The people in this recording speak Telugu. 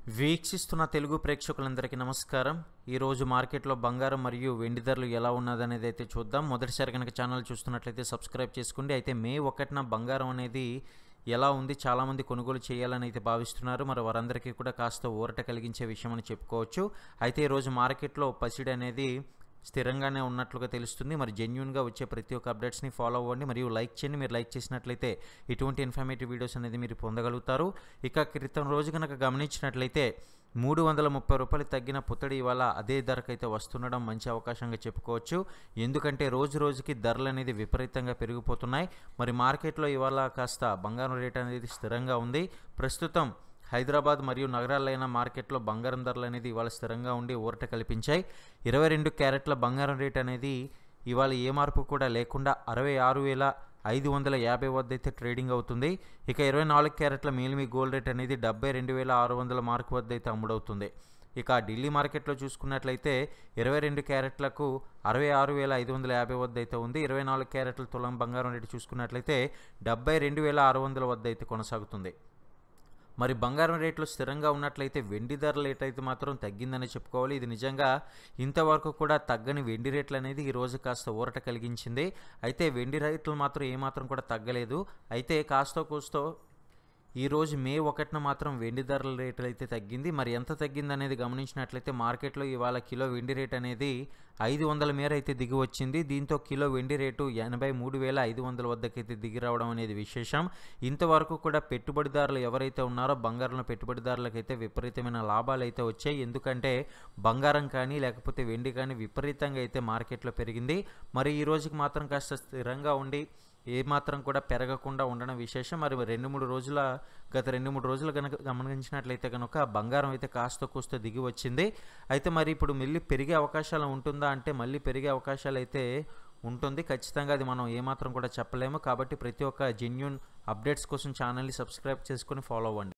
వీక్షిస్తున్న తెలుగు ప్రేక్షకులందరికీ నమస్కారం. ఈరోజు మార్కెట్లో బంగారం మరియు వెండి ధరలు ఎలా ఉన్నదనేది అయితే చూద్దాం. మొదటిసారి కనుక ఛానల్ చూస్తున్నట్లయితే సబ్స్క్రైబ్ చేసుకోండి. అయితే మే 1న బంగారం అనేది ఎలా ఉంది, చాలామంది కొనుగోలు చేయాలని అయితే భావిస్తున్నారు. మరి వారందరికీ కూడా కాస్త ఊరట కలిగించే విషయం అని చెప్పుకోవచ్చు. అయితే ఈరోజు మార్కెట్లో పసిడి అనేది స్థిరంగానే ఉన్నట్లుగా తెలుస్తుంది. మరి జెన్యూన్గా వచ్చే ప్రతి ఒక్క అప్డేట్స్ని ఫాలో అవ్వండి మరియు లైక్ చేయండి. మీరు లైక్ చేసినట్లయితే ఇటువంటి ఇన్ఫర్మేటివ్ వీడియోస్ అనేది మీరు పొందగలుగుతారు. ఇక క్రితం రోజు కనుక గమనించినట్లయితే 330 రూపాయలు తగ్గిన పుత్తడి ఇవాళ అదే ధరకైతే వస్తుండడం మంచి అవకాశంగా చెప్పుకోవచ్చు. ఎందుకంటే రోజు రోజుకి ధరలు అనేది విపరీతంగా పెరిగిపోతున్నాయి. మరి మార్కెట్లో ఇవాళ కాస్త బంగారం రేట్ అనేది స్థిరంగా ఉంది. ప్రస్తుతం హైదరాబాద్ మరియు నగరాలైన మార్కెట్లో బంగారం ధరలు అనేది ఇవాళ స్థిరంగా ఉండి ఊరట కల్పించాయి. 22 క్యారెట్ల బంగారం రేట్ అనేది ఇవాళ ఏ మార్పు కూడా లేకుండా 66,550 వద్ద అయితే ట్రేడింగ్ అవుతుంది. ఇక 24 క్యారెట్ల మేలిమి గోల్డ్ రేట్ అనేది 72,600 మార్కు వద్ద అయితే అమ్ముడవుతుంది. ఇక ఢిల్లీ మార్కెట్లో చూసుకున్నట్లయితే 22 క్యారెట్లకు 66,550 వద్ద అయితే ఉంది. 24 క్యారెట్ల తులం బంగారం రేటు చూసుకున్నట్లయితే 72,600 వద్ద అయితే కొనసాగుతుంది. మరి బంగారం రేట్లు స్థిరంగా ఉన్నట్లయితే వెండి ధర రేట్ అయితే మాత్రం తగ్గిందని చెప్పుకోవాలి. ఇది నిజంగా ఇంతవరకు కూడా తగ్గని వెండి రేట్లు అనేది ఈరోజు కాస్త ఊరట కలిగించింది. అయితే వెండి రేట్లు మాత్రం ఏమాత్రం కూడా తగ్గలేదు. అయితే కాస్తో కూస్తో ఈరోజు మే 1న మాత్రం వెండి ధరల రేటు అయితే తగ్గింది. మరి ఎంత తగ్గింది అనేది గమనించినట్లయితే మార్కెట్లో ఇవాళ కిలో వెండి రేట్ అనేది 500 మేర అయితే దిగి వచ్చింది. దీంతో కిలో వెండి రేటు 83,500 వద్దకైతే దిగి రావడం అనేది విశేషం. ఇంతవరకు కూడా పెట్టుబడిదారులు ఎవరైతే ఉన్నారో బంగారంలో పెట్టుబడిదారులకైతే విపరీతమైన లాభాలు అయితే వచ్చాయి. ఎందుకంటే బంగారం కానీ లేకపోతే వెండి కానీ విపరీతంగా అయితే మార్కెట్లో పెరిగింది. మరి ఈ రోజుకి మాత్రం కాస్త స్థిరంగా ఉండి ఏమాత్రం కూడా పెరగకుండా ఉండడం విశేషం. మరి గత 2-3 రోజులు కనుక గమనించినట్లయితే కనుక బంగారం అయితే కాస్త కూస్త దిగి వచ్చింది. అయితే మరి ఇప్పుడు మళ్ళీ పెరిగే అవకాశాలు ఉంటుందా అంటే మళ్ళీ పెరిగే అవకాశాలు అయితే ఉంటుంది. ఖచ్చితంగా అది మనం ఏమాత్రం కూడా చెప్పలేము. కాబట్టి ప్రతి ఒక్క జెన్యూన్ అప్డేట్స్ కోసం ఛానల్ని సబ్స్క్రైబ్ చేసుకొని ఫాలో అవ్వండి.